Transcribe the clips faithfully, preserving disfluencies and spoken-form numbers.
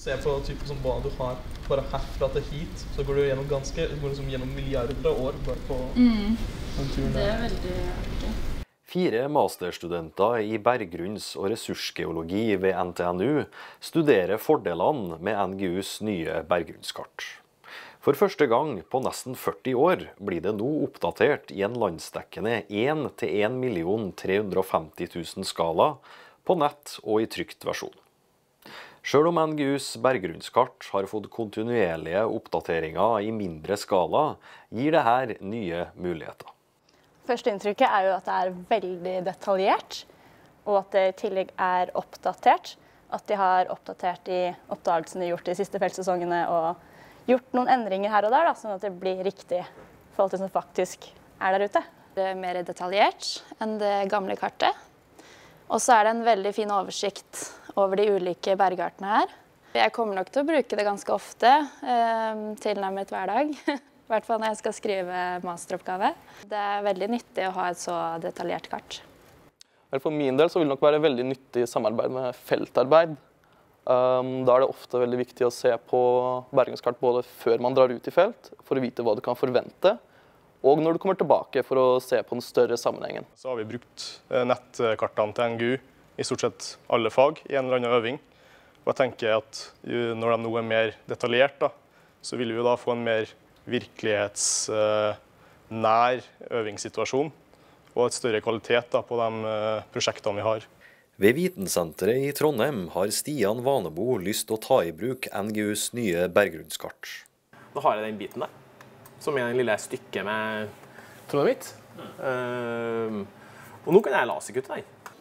Se på typen som hva du har bare herfra til hit, så går du gjennom ganske, går liksom gjennom milliarder av år bare på mm. den turen. Det er veldig artig. Fire masterstudenter i berggrunns- og ressursgeologi ved N T N U studerer fordelene med N G U's nye berggrunnskart. For første gang på nesten førti år blir det nå oppdatert i en landsdekkende én til en million tre hundre og femti tusen skala på nett og i trykt versjon. Selv om N G U's berggrunnskart har fått kontinuerlige oppdateringer i mindre skala, gir det her nye muligheter. Førsteinntrykket er jo at det er veldig detaljert, og at det i tillegg er oppdatert. At de har oppdatert de oppdagelsene gjort de siste feltsesongene og gjort noen endringer her og der, da, sånn at det blir riktig i forhold til det som faktisk er der ute. Det er mer detaljert enn det gamle kartet. Og så er det en veldig fin oversikt over de ulike bergartene her. Jeg kommer nok til å bruke det ganske ofte, eh, tilnærmet hver dag. I hvert fall når jeg skal skrive masteroppgave. Det er veldig nyttig å ha et så detaljert kart. For min del så vil det nok være veldig nyttig i samarbeid med feltarbeid. Um, da er det ofte veldig viktig å se på bergingskart både før man drar ut i felt, for å vite hva du kan forvente, og når du kommer tilbake for å se på den større sammenhengen. Så har vi brukt nettkartene til N G U i stort sett alle fag i en eller annen øving. Og jeg tenker at når de nå er mer detaljert, da, så vil vi jo da få en mer virkelighetsnær øvingssituasjon og et større kvalitet da, på de prosjektene vi har. Ved Vitensenteret i Trondheim har Stian Vanebo lyst til å ta i bruk N G U's nye berggrunnskart. Nå har jeg den biten der, som er den lille stykket med trådet mitt. Mm. Uh, og nå kan jeg laserkutte den.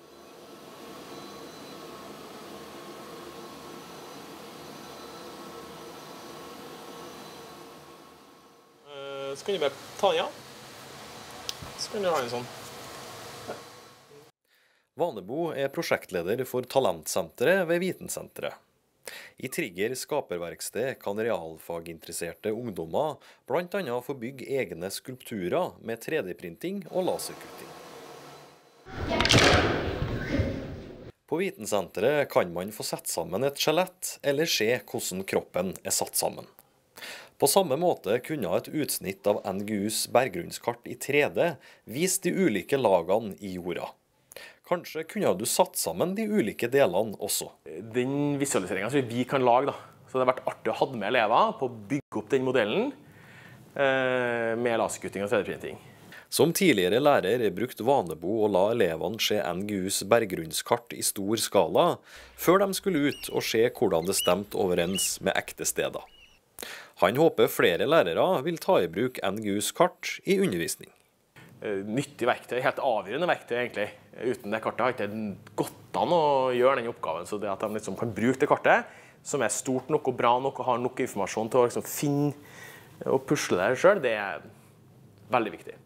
Uh, så kan du bare ta den av. Så kan du ha en sånn. Vanebo er prosjektleder for Talentsenteret ved Vitensenteret. I Trigger skaperverksted kan realfaginteresserte ungdommer blant annet få bygge egne skulpturer med tre D-printing og laserkutting. På Vitensenteret kan man få sette sammen et skjelett eller se hvordan kroppen er satt sammen. På samme måte kunne et utsnitt av N G U's berggrunnskart i tre D vise de ulike lagene i jorda. Kanskje kunne du satt sammen de ulike delene også. Den visualiseringen som vi kan lage, da. Så det har vært artig å ha med elever på å bygge opp den modellen eh, med laserkutting og tre D-printing. Som tidligere lærer brukte Vanebo å la elevene se N G U's berggrunnskart i stor skala, før de skulle ut og se hvordan det stemte overens med ekte steder. Han håper flere lærere vil ta i bruk N G U's kart i undervisning. Nyttig verktøy, helt avgjørende verktøy egentlig. Uten det kartet har ikke gått an å gjøre den oppgaven, så det at de liksom kan bruke det kartet, som er stort nok og bra nok og har nok informasjon til å liksom finne og pusle det selv, det er veldig viktig.